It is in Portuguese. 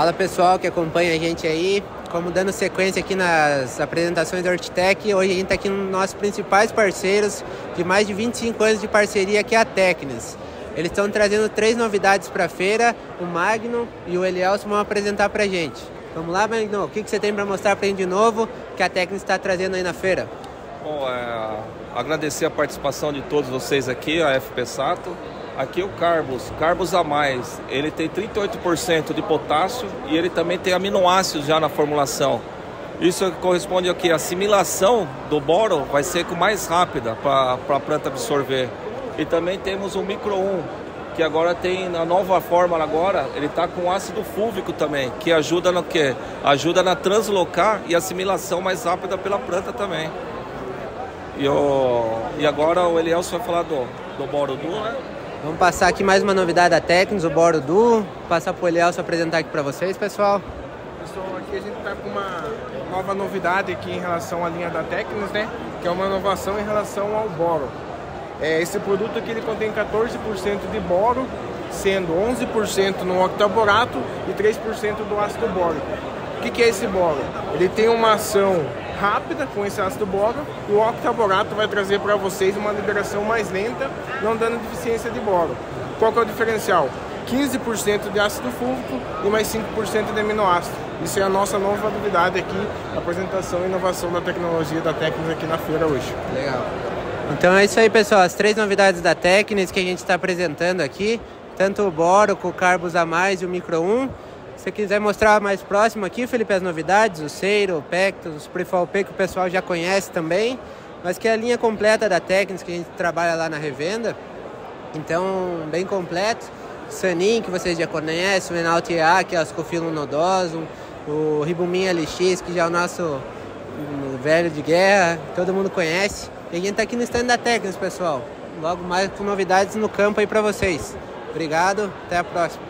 Fala pessoal que acompanha a gente aí, como dando sequência aqui nas apresentações da Ortitec. Hoje a gente está aqui nos nossos principais parceiros de mais de 25 anos de parceria, que é a Tecnis. Eles estão trazendo 3 novidades para a feira, o Magno e o Elielson vão apresentar para a gente. Vamos lá, Magno, o que você tem para mostrar para a gente de novo que a Tecnis está trazendo aí na feira? Bom, agradecer a participação de todos vocês aqui, a FP Sato. Aqui o Carbos a mais, ele tem 38% de potássio e ele também tem aminoácidos já na formulação. Isso corresponde ao que? A assimilação do boro vai ser mais rápida para a planta absorver. E também temos o Micro 1, que agora tem na nova fórmula agora, ele está com ácido fúlvico também, que ajuda no quê? Ajuda na translocar e assimilação mais rápida pela planta também. E agora o Elielson vai falar do Boro Duo, né? Vamos passar aqui mais uma novidade da Tecnis, o Boro Duo. Passar para o Elielson apresentar aqui para vocês, pessoal. Pessoal, aqui a gente está com uma nova novidade aqui em relação à linha da Tecnis, né? Que é uma inovação em relação ao boro. Esse produto aqui ele contém 14% de boro, sendo 11% no octaborato e 3% do ácido bórico. O que é esse boro? Ele tem uma ação rápida com esse ácido boro e o octaborato vai trazer para vocês uma liberação mais lenta, não dando deficiência de boro. Qual que é o diferencial? 15% de ácido fúlvico e mais 5% de aminoácido. Isso é a nossa nova novidade aqui, a apresentação e inovação da tecnologia da Tecnis aqui na feira hoje. Legal. Então é isso aí, pessoal, as 3 novidades da Tecnis que a gente está apresentando aqui, tanto o Boro, com o Carbos a mais e o Micro 1. Se você quiser mostrar mais próximo aqui, Felipe, as novidades, o Ceiro, o Pectus, os Prefalp, que o pessoal já conhece também, mas que é a linha completa da Tecnis que a gente trabalha lá na revenda. Então, bem completo. Sanin, que vocês já conhecem, o Enalta EA, que é o Ascofilum nodosum, o Ribumin LX, que já é o nosso velho de guerra, todo mundo conhece. E a gente está aqui no stand da Tecnis, pessoal. Logo mais com novidades no campo aí para vocês. Obrigado, até a próxima.